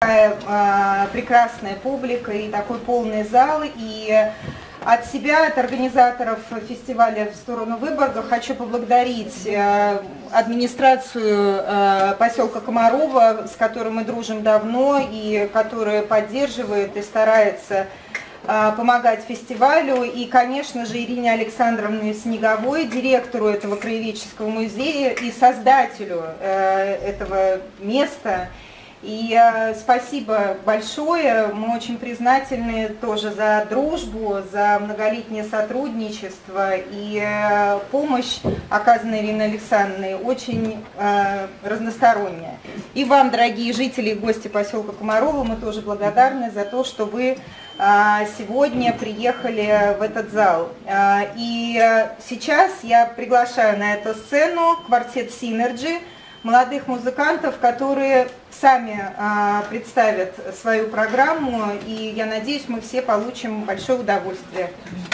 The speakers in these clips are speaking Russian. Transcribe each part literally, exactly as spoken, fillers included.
Прекрасная публика и такой полный зал. И от себя, от организаторов фестиваля «В сторону Выборга» хочу поблагодарить администрацию поселка Комарова, с которой мы дружим давно и которая поддерживает и старается помогать фестивалю, и, конечно же, Ирине Александровне Снеговой, директору этого краеведческого музея и создателю этого места. И э, спасибо большое, мы очень признательны тоже за дружбу, за многолетнее сотрудничество и э, помощь, оказанная Ириной Александровной, очень э, разносторонняя. И вам, дорогие жители и гости поселка Комарова, мы тоже благодарны за то, что вы э, сегодня приехали в этот зал. Э, и э, сейчас я приглашаю на эту сцену квартет Synergy, молодых музыкантов, которые сами а, представят свою программу, и я надеюсь, мы все получим большое удовольствие.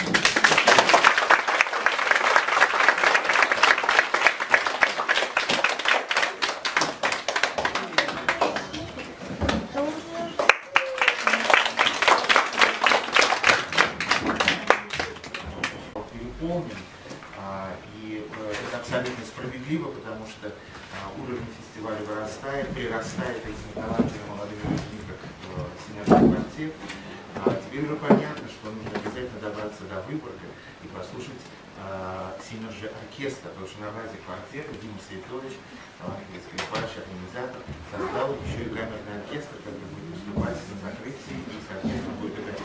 Переполнен, и это абсолютно справедливо, потому что уровень фестиваля вырастает, прирастает этими талантливыми молодыми людьми, как Synergy квартет. А теперь уже понятно, что нужно обязательно добраться до Выборга и послушать Synergy оркестр, потому что на базе квартета Дима Светович, талантливый скрипач, организатор, создал еще и камерный оркестр, который будет выступать на закрытии, и, соответственно, будет играть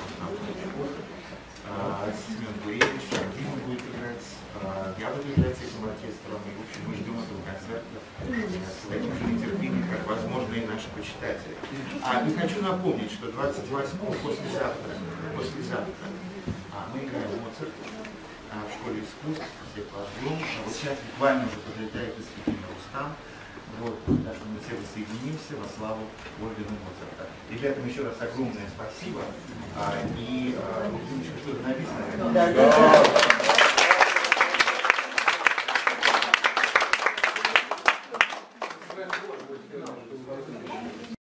Семен Гуревич, Дима будет играть, я буду играть с этим оркестром, и, в общем, мы ждем этого концерта с таким же нетерпением, как, возможно, и наши почитатели. А и хочу напомнить, что двадцать восьмого, послезавтра, послезавтра а, мы играем Моцарт а, в школе искусств, всех вас ждем. А вот сейчас буквально уже подлетает из Пекина Рустам. Вот, так что мы все воссоединимся во славу ордена Моцарта. Ребятам еще раз огромное спасибо. А, и а, что-то написано.